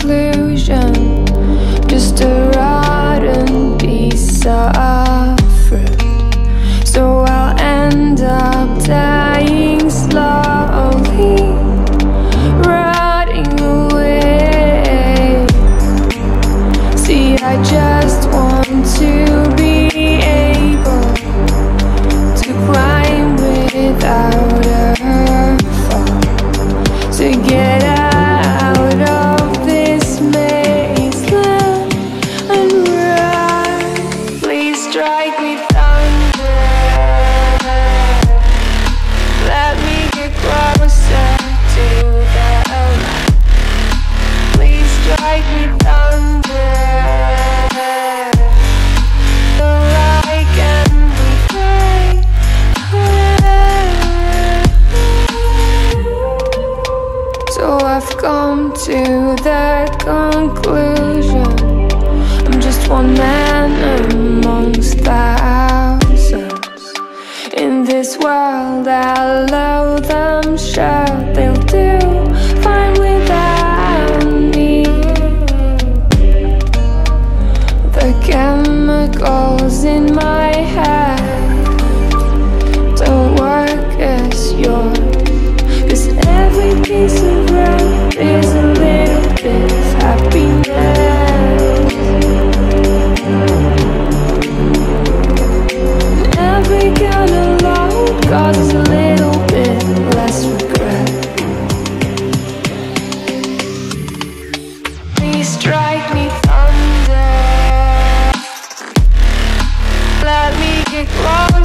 conclusion, just a rotten piece of fruit. So I'll end up dying slowly, rotting away. See, I just want to be able to climb without a fall, to get out of this maze and run. Please strike me thunder, let me get closer to the light. Please strike me thunder, the light can be great. So I've come to the conclusion, I'm just one man amongst thousands. In this world I love them, sure they'll do fine without me. The chemicals in my head don't work as yours, 'cause every piece of road is a little bit of happiness, and every kind of load causes a little bit less regret. Please strike me thunder, let me get close